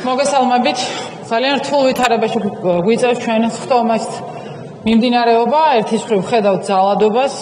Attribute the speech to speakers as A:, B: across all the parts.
A: მოგესალმებით. ძალიან რთულ ვითარებაში გვიწევს ჩვენ ხტომას მიმდინარეობა, ერთის მხრივ ხედავთ ძალადობას,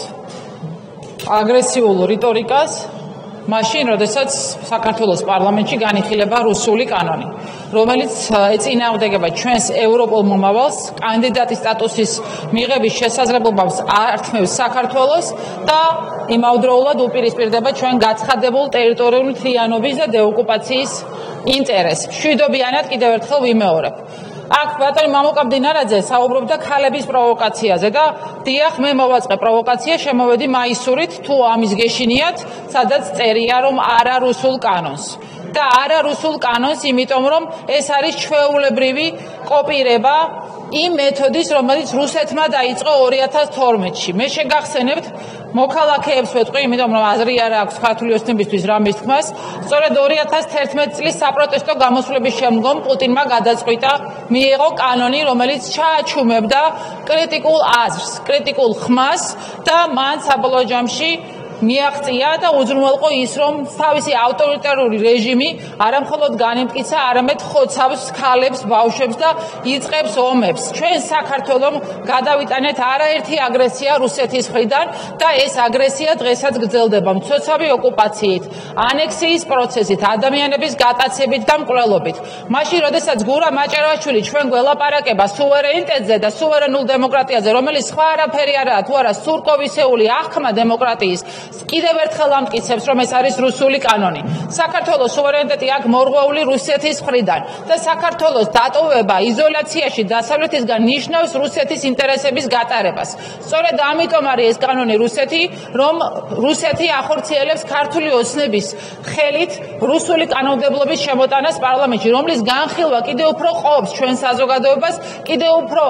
A: აგრესიულ რიტორიკას, მაშინ, როდესაც საქართველოს პარლამენტში განიხილება რუსული კანონი, რომელიც ეწინააღმდეგება ჩვენს ევროპულ მომავალს, კანდიდატის სტატუსის მიღების შესაძლებლობას ართმევს საქართველოს და იმავდროულად უპირისპირდება ჩვენ გაცხადებულ ტერიტორიული მთლიანობის და დეოკუპაციის ინტერესს. მშვიდობიანად კიდევ ერთხელ ვიმეორებ. აქ ბატონი მამუკა მდინარაძე საუბრობდა ქალების პროვოკაციაზე და დიახ, მე მოვაწყე პროვოკაცია, შემოვედი მაისურით, თუ ამის გეშინიათ, სადაც წერია, რომ არა რუსულ კანონს. და არა რუსულ კანონს, იმიტომ რომ ეს არის ჩვეულებრივი კოპირება იმ მეთოდის, რომელიც რუსეთმა დაიწყო 2012-ში. მე შეგახსენებთ, მოქალაქეებს ვეთქვი, იმიტომ რომ აზრი არ აქვს ქართული ოცნებისთვის რამის თქმას. სწორედ 2011 წლის საპროტესტო გამოსვლების შემდგომ პუტინმა გადაწყვიტა, მიიღო კანონი, რომელიც ჩააჩუმებდა კრიტიკულ აზრს, კრიტიკულ ხმას და მან საბოლოო ჯამში მიაღწია და უზრუნველყო ის, რომ თავისი ავტორიტარული რეჟიმი არამხოლოდ განემტკიცა, არამედ ხოცავს ქალებს, ბავშვებს და იწყებს ომებს. ჩვენ საქართველომ გადავიტანეთ არაერთი აგრესია რუსეთის მხრიდან და ეს აგრესია დღესაც გრძელდება მცოცავი ოკუპაციით, ანექსიის პროცესით, ადამიანების გატაცებით და მკვლელობით. მაშინ, როდესაც გურა მაჭარაშვილი ჩვენ გველაპარაკება სუვერენიტეტზე და სუვერენულ დემოკრატიაზე, რომელიც სხვა არაფერი არაა, თუ არა სურკოვისეული აღქმა დემოკრატიის, კიდევ ერთხელ ამტკიცებს, რომ ეს არის რუსული კანონი. საქართველოს სუვერენიტეტი აქ მორღვეული რუსეთის მხრიდან და საქართველოს დატოვება იზოლაციაში დასავლეთისგან ნიშნავს რუსეთის ინტერესების გატარებას. სწორედ ამიტომ არის ეს კანონი რუსეთი, რომ რუსეთი ახორციელებს ქართული ოცნების ხელით რუსული კანონმდებლობის შემოტანას პარლამენტში, რომლის განხილვა კიდევ უფრო ყოფს ჩვენ საზოგადოებას, კიდევ უფრო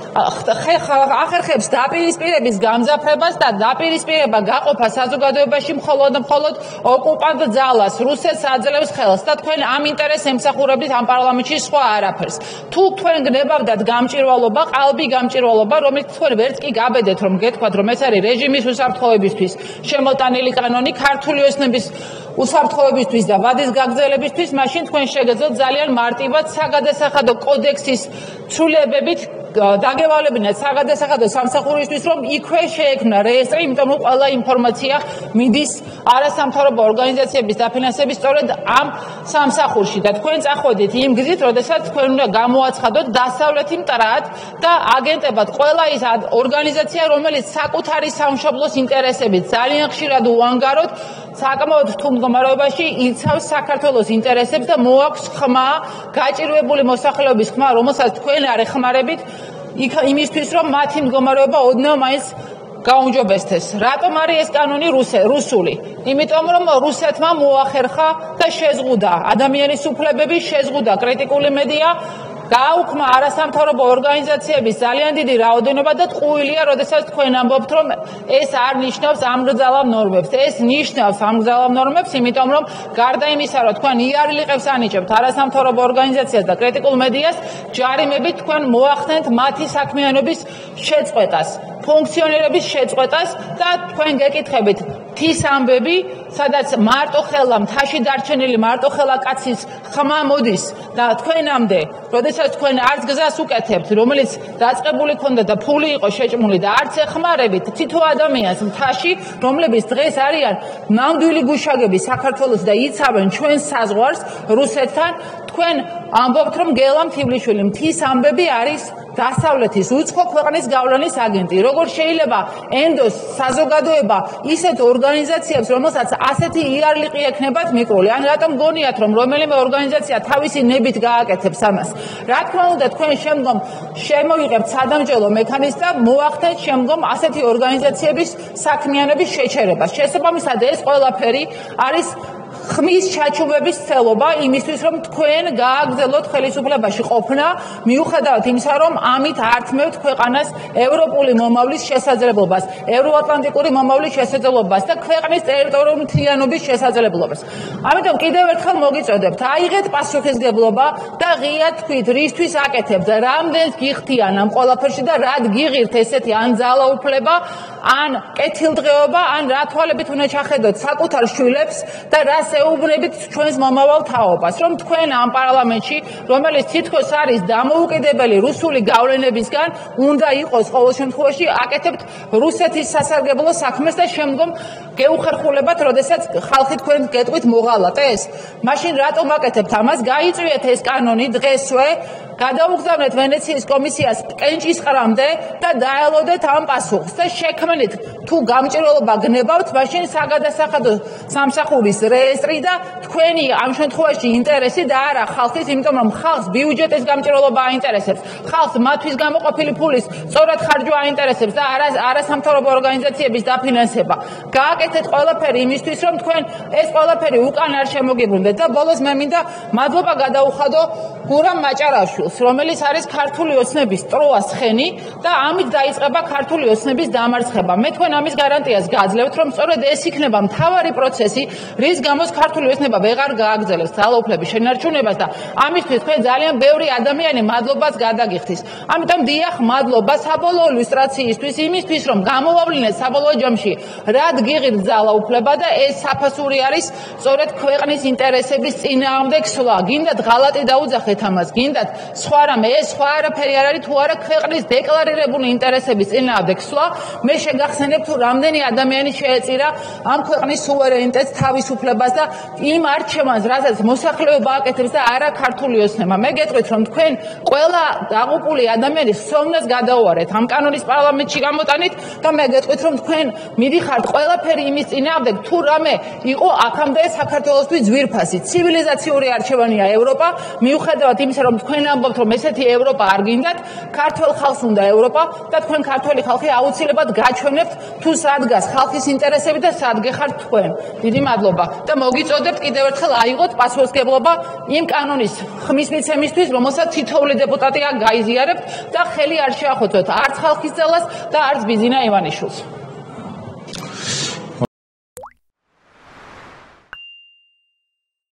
A: ახერხებს დაპირისპირების გამძაფრებას და დაპირისპირება გაყოფა საზოგადოებაში მხოლოდ ოკუპანტ ძალას, რუსეთს აძლევს ხელს და თქვენ ამ ინტერესს ემსახურებთ ამ პარლამენტში სხვა არაფერს. თუ თქვენ გნებავდათ გამჭირვალობა, ყალბი გამჭირვალობა, რომელიც თქვენ ვერც კი გაბედეთ, რომ გეთქვათ, რომ ეს არის რეჟიმის უსაფრთხოებისთვის შემოტანილი კანონი, ქართული ოცნების უსაფრთხოებისთვის და ვადის გაგრძელებისთვის, მაშინ თქვენ შეგეძლოთ ძალიან მარტივად საგადასახადო კოდექსის ცვლილებებით დაგევალებინათ საგადასახადო სამსახურისთვის, რომ იქვე შეექმნა რეესტრი, იმიტომ რომ ყველა ინფორმაცია მიდის არასამთავრობო ორგანიზაციების დაფინანსების სწორედ ამ სამსახურში და თქვენ წახვედით იმ გზით, როდესაც თქვენ უნდა გამოაცხადოთ დასავლეთი მტრად და აგენტებად ყველა ის ორგანიზაცია, რომელიც საკუთარი სამშობლოს ინტერესებით ძალიან ხშირად უანგაროდ საკმაოდ რთულ მდგომარეობაში იცავს საქართველოს ინტერესებს და მოაქვს ხმა, გაჭირვებული მოსახლეობის ხმა, რომელსაც თქვენ არ ეხმარებით იმისთვის, რომ მათი მდგომარეობა ოდნავ მაინც გაუმჯობესდეს. რატომ არის ეს კანონი რუსული? იმიტომ რომ რუსეთმა მოახერხა და შეზღუდა ადამიანის უფლებები, შეზღუდა კრიტიკული მედია, გააუქმა არასამთავრობო ორგანიზაციების ძალიან დიდი რაოდენობა და ტყუილია, როდესაც თქვენ ამბობთ, რომ ეს არ ნიშნავს ამგზავრ ნორმებს. ეს ნიშნავს ამგზავრ ნორმებს, იმიტომ რომ გარდა იმისა, რომ თქვენ იარლიყებს ანიჭებთ არასამთავრობო ორგანიზაციას და კრიტიკულ მედიას, ჯარიმებით თქვენ მოახდენთ მათი საქმიანობის შეწყვეტას, ფუნქციონირების შეწყვეტას და თქვენ გეკითხებით თის ამბები, სადაც მარტოხელა მთაში დარჩენილი მარტოხელა კაცის ხმა მოდის და თქვენამდე, როდესაც თქვენ არც გზას უკეთებთ, რომელიც დაწყებული ქონდა და ფული იყო შეჭმული და არც ეხმარებით თითო ადამიანს მთაში, რომლებიც დღეს არიან ნამდვილი გუშაგები საქართველოს და იცავენ ჩვენს საზღვარს რუსეთთან, თქვენ ამბობთ, რომ გელა მთივლიშვილი მთის ამბები არის დასავლეთის უცხო ქვეყნის გავლენის აგენტი. როგორ შეიძლება ენდოს საზოგადოება ისეთ ორგანიზაციებს, რომელსაც ასეთი იარლიყი ექნებათ მიკრული, ან რატომ გონიათ, რომ რომელიმე ორგანიზაცია თავისი ნებით გააკეთებს ამას? რა თქმა უნდა, თქვენ შემდგომ შემოიღებთ სადამჭელო მექანიზმს და მოახდენთ შემდგომ ასეთი ორგანიზაციების საქმიანობის შეჩერებას. შესაბამისად, ეს ყველაფერი არის ხმის ჩაჩუბების ცელობა იმისთვის, რომ თქვენ გააგრძელოთ ხელისუფლებაში ყოფნა, მიუხედავად იმისა, რომ ამით ართმევთ ქვეყანას ევროპული მომავლის შესაძლებლობას, ევროატლანტიკური მომავლის შესაძლებლობას და ქვეყნის ტერიტორიული მთლიანობის შესაძლებლობას. ამიტომ კიდევ ერთხელ მოგიწოდებთ, აიღეთ პასუხისმგებლობა და ღიად თქვით, რისთვის აკეთებთ, რამდენს გიხდიან ამ ყველაფერში და რად გიღირთ ესეთი ან ძალაუფლება, ან კეთილდღეობა, ან რა თვალებით უნდა ჩახედოთ საკუთარ შვილებს და რას ეუბნებით ჩვენს მომავალ თაობას, რომ თქვენ ამ პარლამენტში, რომელიც თითქოს არის დამოუკიდებელი რუსული გავლენებისგან, უნდა იყოს ყოველ შემთხვევაში აკეთებთ რუსეთის სასარგებლო საქმეს და შემდგომ გეუხერხულებათ, როდესაც ხალხი თქვენ გეტყვით მოღალატეს. მაშინ რატომ აკეთებთ ამას? გაიწვიეთ ეს კანონი დღესვე, გადაუგზავნეთ ვენეციის კომისიას კენჭისყრამდე და დაელოდეთ ამ პასუხს და შექმნით თუ გამჭირვალობა გნებავთ, მაშინ საგადასახადო სამსახურის რეესტრი და თქვენი ამ შემთხვევაში ინტერესი და არა ხალხის, იმიტომ რომ ხალხს ბიუჯეტის გამჭირვალობა აინტერესებს, ხალხს მათთვის გამოყოფილი ფულის სწორად ხარჯვა აინტერესებს და არა სამთავრობო ორგანიზაციების დაფინანსება. გააკეთეთ ყველაფერი იმისთვის, რომ თქვენ ეს ყველაფერი უკან არ შემოგიბრუნდეთ და ბოლოს მე მინდა მადლობა გადაუხადო გურამ მაჭარაშვილს, რომელიც არის ქართული ოცნების ტროას ცხენი და ამით დაიწყება ქართული ოცნების დამარცხება. მე თქვენ ამის გარანტიას გააძლევთ, რომ სწორედ ეს იქნება მთავარი პროცესი, რის გამოც ქართული ოცნება ვეღარ გააგრძელებს ძალაუფლების შენარჩუნებას და ამისთვის თქვენ ძალიან ბევრი ადამიანი მადლობას გადაგიხდის. ამიტომ დიახ, მადლობა საბოლოო ილუსტრაციისთვის, იმისთვის, რომ გამოვავლინეთ საბოლოო ჯამში, რად გიღებთ ძალაუფლება და ეს საფასური არის სწორედ ქვეყნის ინტერესების წინააღმდეგ სვლა. გინდათ ღალატი დაუძახეთ ამას, გინდათ სხვა რამე, ეს სხვა არაფერი არ არის თუ არა ქვეყნის დეკლარირებული ინტერესების წინააღმდეგ სვლა. მე შეგახსენებ თუ რამდენი ადამიანი შეეწირა ამ ქვეყნის სუვერენიტეტს, თავისუფლებას და იმ არჩევანს, რასაც მოსახლეობა აკეთებს და არა ქართული ოცნება. მე გეტყვით, რომ თქვენ ყველა დაღუპული ადამიანის ხსოვნას გადაუარეთ ამ კანონის პარლამენტში გამოტანით და მე გეტყვით, რომ თქვენ მიდიხართ ყველაფერი იმის წინააღმდეგ, თუ რამე იყო აქამდე საქართველოსთვის ძვირფასი. ცივილიზაციური არჩევანია ევროპა, მიუხედავად იმისა, რომ თქვენ ამბობთ, რომ ესეთი ევროპა არ გინდათ, ქართულ ხალხს უნდა ევროპა და თქვენ ქართული ხალხი აუცილებლად გაჩვენებთ თუ სად დგას ხალხის ინტერესები და სად გეხართ თქვენ. დიდი მადლობა და მოგიწოდებთ კიდევ ერთხელ აიღოთ პასუხისმგებლობა იმ კანონის ხმის მიცემისთვის, რომელსაც თითოეული დეპუტატი გაიზიარებთ და ხელი არ შეახოცოთ არც ხალხის ძალას და არც ბიზინა ივანიშვილს.